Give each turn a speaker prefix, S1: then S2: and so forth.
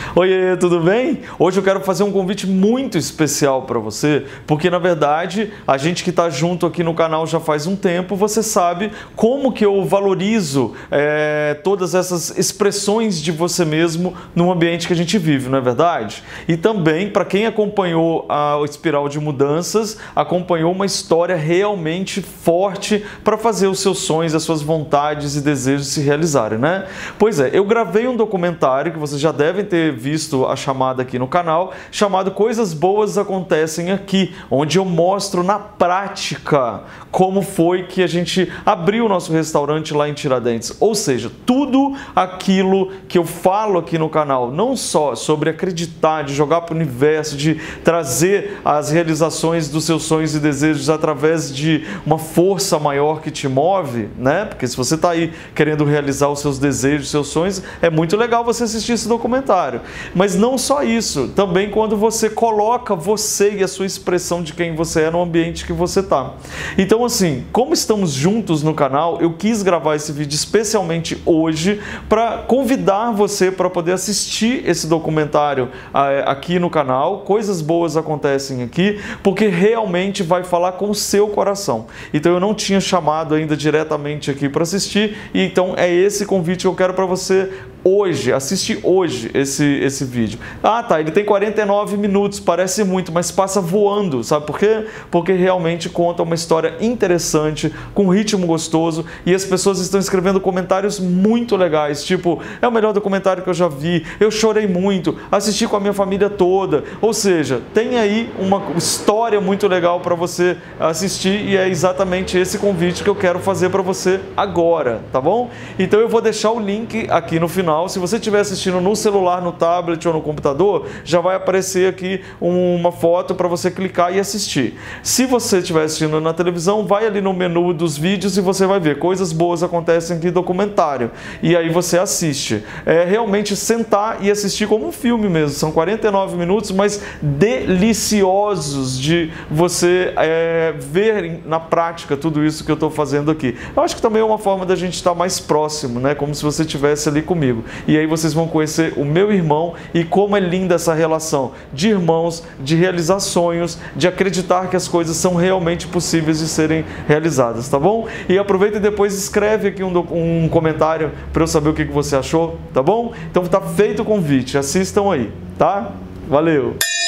S1: Oiê, tudo bem? Hoje eu quero fazer um convite muito especial para você, porque na verdade a gente que está junto aqui no canal já faz um tempo, você sabe como que eu valorizo todas essas expressões de você mesmo no ambiente que a gente vive, não é verdade? E também, para quem acompanhou a Espiral de Mudanças, acompanhou uma história realmente forte para fazer os seus sonhos, as suas vontades e desejos se realizarem, né? Pois é, eu gravei um documentário que vocês já devem ter visto a chamada aqui no canal, chamado Coisas Boas Acontecem Aqui, onde eu mostro na prática como foi que a gente abriu o nosso restaurante lá em Tiradentes. Ou seja, tudo aquilo que eu falo aqui no canal, não só sobre acreditar, de jogar para o universo, de trazer as realizações dos seus sonhos e desejos através de uma força maior que te move, né? Porque se você está aí querendo realizar os seus desejos, seus sonhos, é muito legal você assistir esse documentário. Mas não só isso, também quando você coloca você e a sua expressão de quem você é no ambiente que você está. Então assim, como estamos juntos no canal, eu quis gravar esse vídeo especialmente hoje para convidar você para poder assistir esse documentário aqui no canal. Coisas Boas Acontecem Aqui, porque realmente vai falar com o seu coração. Então eu não tinha chamado ainda diretamente aqui para assistir, e então é esse convite que eu quero para você hoje, assiste hoje esse vídeo. Ah, tá, ele tem 49 minutos, parece muito, mas passa voando, sabe por quê? Porque realmente conta uma história interessante, com um ritmo gostoso, e as pessoas estão escrevendo comentários muito legais, tipo, é o melhor documentário que eu já vi, eu chorei muito, assisti com a minha família toda. Ou seja, tem aí uma história muito legal para você assistir, e é exatamente esse convite que eu quero fazer para você agora, tá bom? Então eu vou deixar o link aqui no final. Se você estiver assistindo no celular, no tablet ou no computador, já vai aparecer aqui uma foto para você clicar e assistir. Se você estiver assistindo na televisão, vai ali no menu dos vídeos e você vai ver Coisas Boas Acontecem Aqui, documentário. E aí você assiste. É realmente sentar e assistir como um filme mesmo. São 49 minutos, mas deliciosos de você ver na prática tudo isso que eu estou fazendo aqui. Eu acho que também é uma forma da gente estar mais próximo, né? Como se você estivesse ali comigo. E aí vocês vão conhecer o meu irmão e como é linda essa relação de irmãos, de realizar sonhos, de acreditar que as coisas são realmente possíveis de serem realizadas, tá bom? E aproveita e depois escreve aqui um comentário para eu saber o que você achou, tá bom? Então tá feito o convite, assistam aí, tá? Valeu!